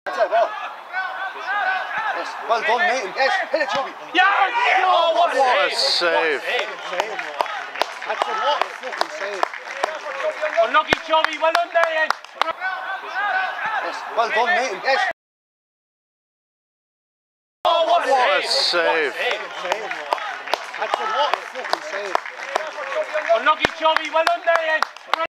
Yes, well done, mate. Yes, hit it, Chubby. Yeah! Oh, what a save. That's a fucking save. Unlucky, Chubby. Well done there, Ian. Yes, well done, mate. Yes. Oh, what a save. That's a fucking save. Unlucky, Chubby. Well done there, Ian.